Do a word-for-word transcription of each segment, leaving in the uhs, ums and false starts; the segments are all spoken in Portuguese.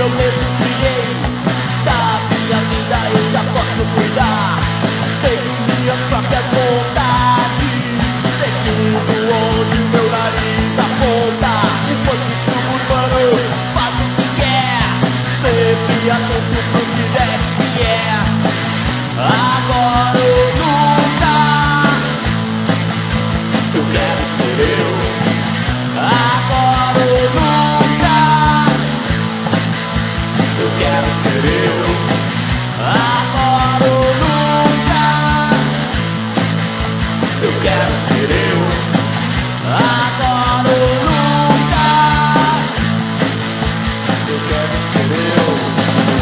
eu mesmo criei. Da minha vida eu já posso cuidar. Tenho minhas próprias vontades, seguindo onde meu nariz aponta. O funk suburbano faz o que quer, sempre atento pro que der e vier. Agora ou nunca, eu quero ser eu. Agora ou nunca, eu quero ser eu. Agora ou nunca, eu quero ser eu. Agora ou nunca, eu quero ser eu.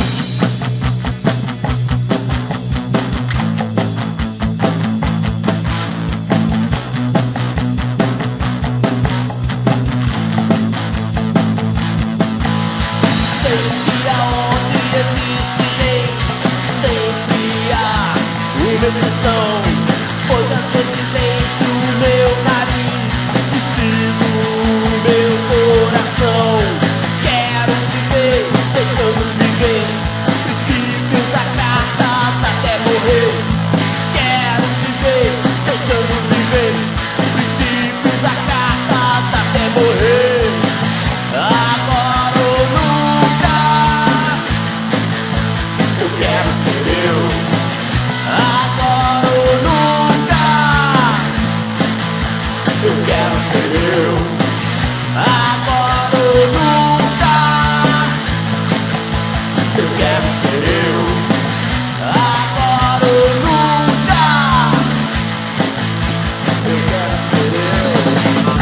Sempre aonde existe leis, sempre há uma exceção. Pois às vezes deixo o meu nariz e sigo o meu coração. Quero viver, deixando viver princípios sacrados até morrer. Quero viver, deixando viver princípios sacrados até morrer. Agora ou nunca, eu quero ser eu. Agora ou nunca, eu quero ser eu. Agora ou nunca, eu quero ser eu. Agora ou nunca, eu quero ser eu.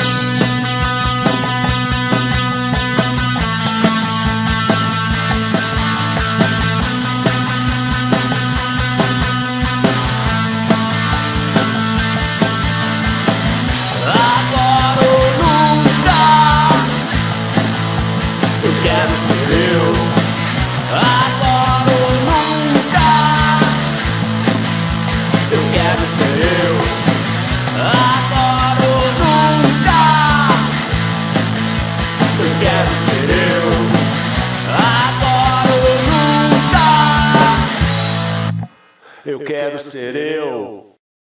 Agora ou nunca, eu quero ser eu. Agora ou nunca, eu quero ser eu. Agora ou nunca, eu quero ser eu. Agora ou nunca, eu quero ser eu.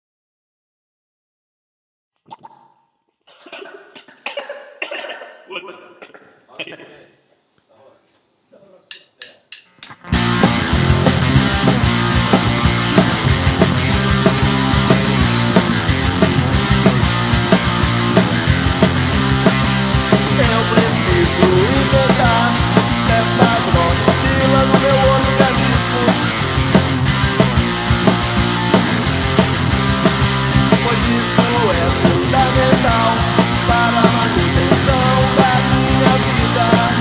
Eu preciso injetar cefadroxila no meu organismo, pois isso é fundamental para a manutenção da minha vida.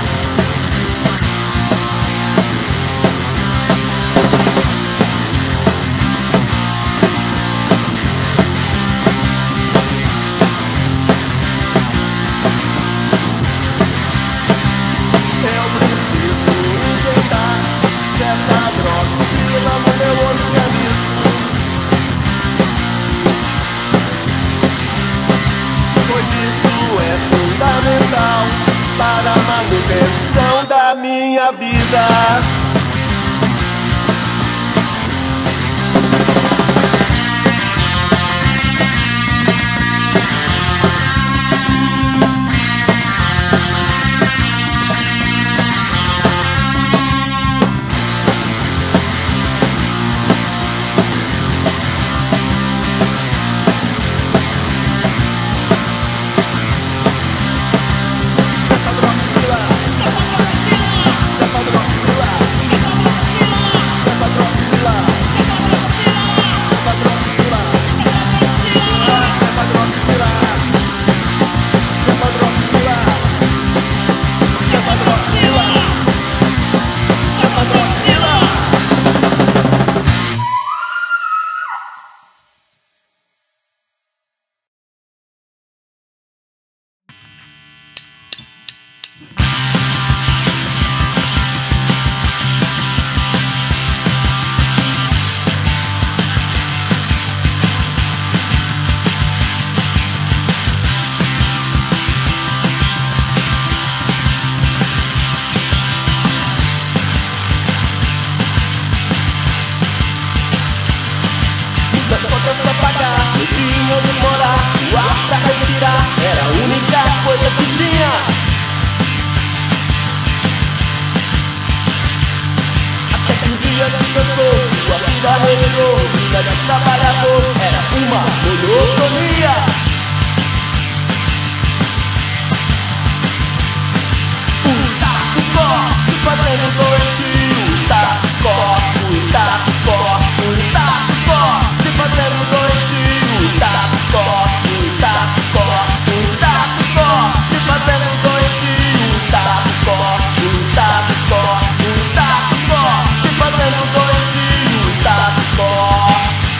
Eu preciso injetar cefadroxila no meu organismo, pois isso é fundamental para a manutenção da minha vida. Cefadroxila, cefadroxila, cefadroxila. dia se cansou, sua vida revelou, vida de trabalhador era uma monotonia. O status quo te fazendo doentio, o status quo, o status quo, o status quo te fazendo doentio, o status quo, o status quo, o status quo te fazendo doentio, o status quo, o status quo, o status quo te fazendo doentio, o status quo.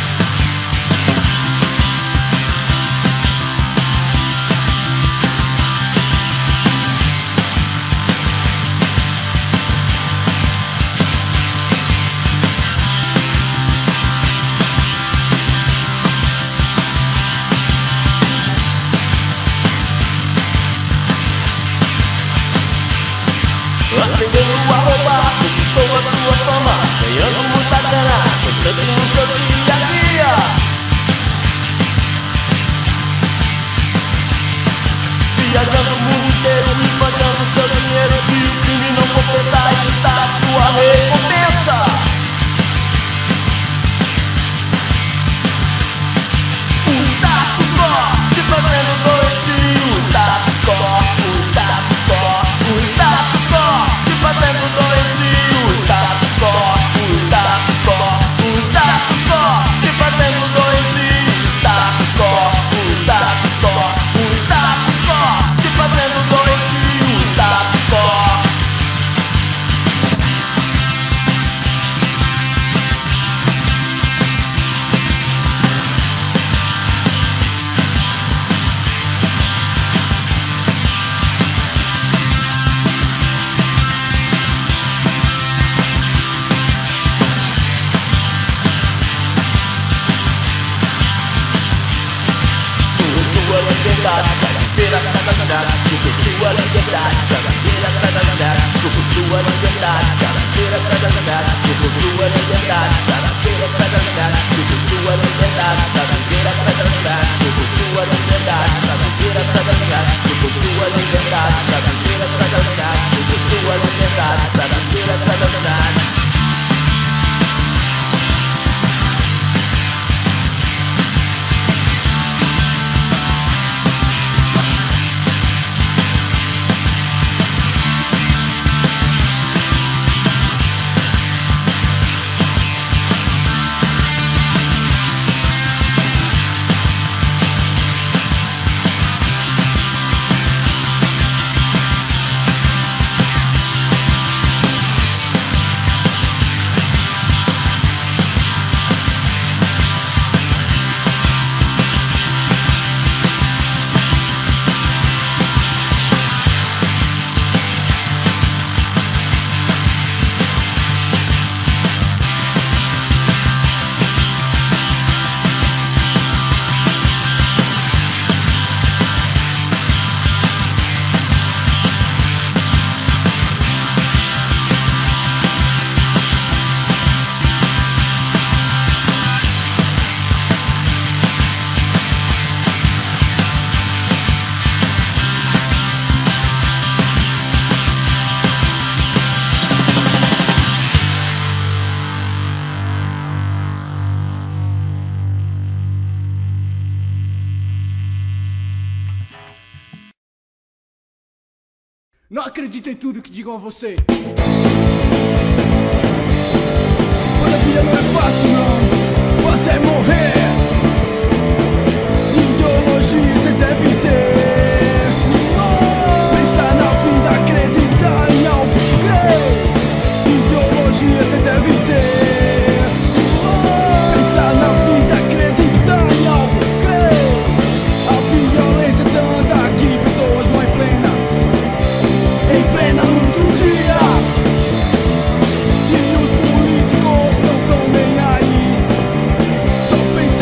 Aprendendo a roubar, conquistou a sua fama, ganhando muita grana, constante no seu dia a dia. Viajando o mundo inteiro, esbanjando seu dinheiro. Se o crime não compensar, aí está a sua recompensa. O status quo te fazendo doentio, o status quo, o status quo, o status quo te fazendo doentio, o status quo, o status quo, o status quo te fazendo doentio, o status quo, o status quo, o status quo te fazendo doentio, o status quo. Sua liberdade pra viver atrás das grades, tu por sua liberdade pra viver atrás das grades, tu por sua liberdade pra viver atrás das grades, tu por sua liberdade pra viver atrás das grades, tu por sua liberdade pra viver atrás das grades, tu por sua liberdade pra viver atrás das grades, tu por sua liberdade pra viver atrás das grades, tu por sua liberdade pra viver atrás das grades. Não acredito em tudo que digam a você. Mas a vida não é fácil não, fácil é morrer. Ideologia você deve ter. Pensar na vida, acreditar em algo, crer. Ideologia você deve ter. Pensar na vida, acreditar em algo, crer. A violência tanta aqui, pessoas morrem plena, em plena luz do dia. E os políticos não estão nem aí, só pensam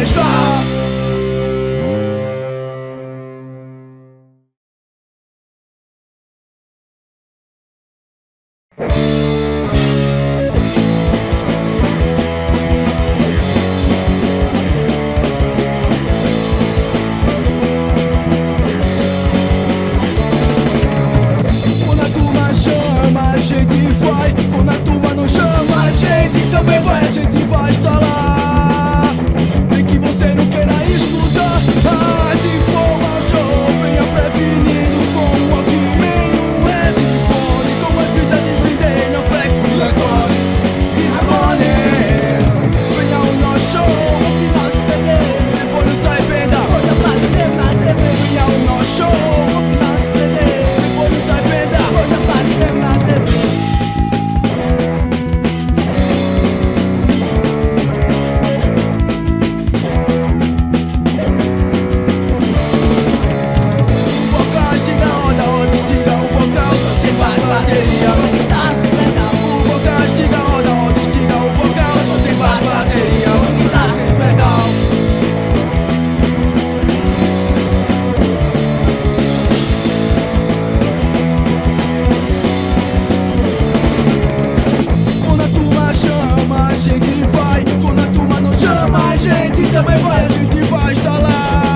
festa. Quando a turma chama, a gente vai. Quando a turma não chama, a gente também vai. A gente vai estar lá. Nem que você não queira escutar as informações, venha prevenindo com um Walkman, um headphone, com as fitas de brindei na Flex, Milagone e Ramones. Venha o nosso show, o nosso C D, depois não sai venda, pode aparecer na T V. Venha o nosso show, o nosso C D, depois não sai venda, pode aparecer na T V. Também vai, a gente vai estar lá.